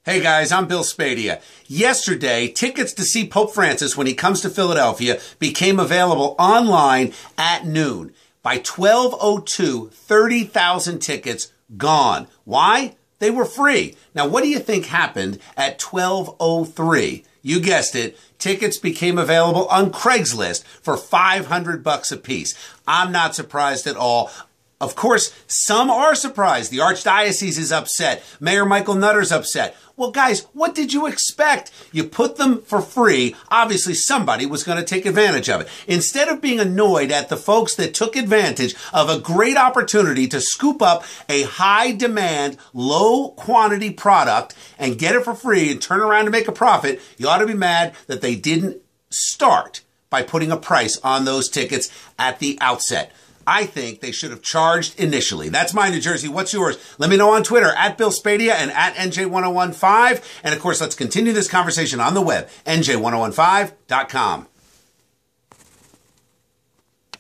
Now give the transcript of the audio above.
Hey guys, I'm Bill Spadea. Yesterday, tickets to see Pope Francis when he comes to Philadelphia became available online at noon. By 12:02, 30,000 tickets gone. Why? They were free. Now, what do you think happened at 12:03? You guessed it. Tickets became available on Craigslist for $500 a piece. I'm not surprised at all. Of course, some are surprised. The Archdiocese is upset. Mayor Michael Nutter's upset. Well, guys, what did you expect? You put them for free. Obviously, somebody was going to take advantage of it. Instead of being annoyed at the folks that took advantage of a great opportunity to scoop up a high-demand, low-quantity product and get it for free and turn around and make a profit, you ought to be mad that they didn't start by putting a price on those tickets at the outset. I think they should have charged initially. That's my New Jersey. What's yours? Let me know on Twitter, at Bill Spadea and at NJ1015. And of course, let's continue this conversation on the web, NJ1015.com.